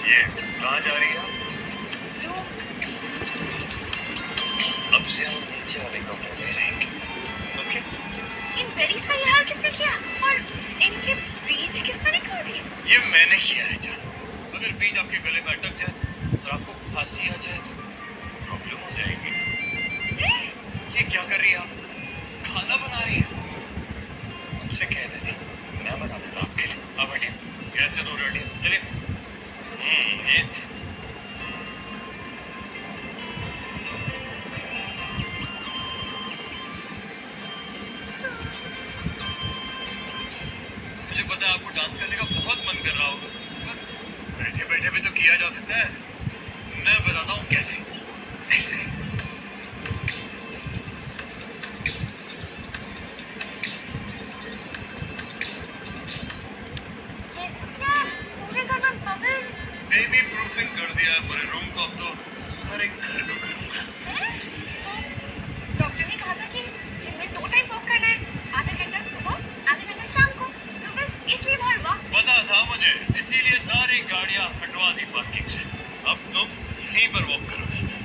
ये कहाँ जा रही है आप? अब से हम नीचे वाले कमरे में रहेंगे। ओके? इन बेरीज का ये हाल किसने किया और इनके बीज किसने निकाल दिए? ये मैंने किया है जान। अगर बीज आपके गले में अटक जाए और आपको फांसी आ जाए तो प्रॉब्लम हो जाएगी। ये क्या कर रही है आप? खाना बना रही है? मुझसे कह देती, मैं बना देता आपके लिए। आप बैठिए, गैस से दूर बैठिए। चलिए। ये मुझे पता है आपको डांस करने का बहुत मन कर रहा होगा, पर बैठे बैठे भी तो किया जा सकता है। मैं बताता हूँ कैसे। ऐसे ये सब क्या है? पूरे घर में बबल बेबी प्रूफिंग कर दिया है पूरे रूम को। अब तो सारे घर को करूंगा। है? डॉक्टर ने कहा था कि दिन में 2 टाइम वॉक करना है, आधा घंटा सुबह आधा घंटा शाम को, तो बस इसलिए बाहर वॉक। पता था मुझे, इसीलिए सारी गाड़ियां हटवा दी पार्किंग से। अब तुम यहीं पर वॉक करो।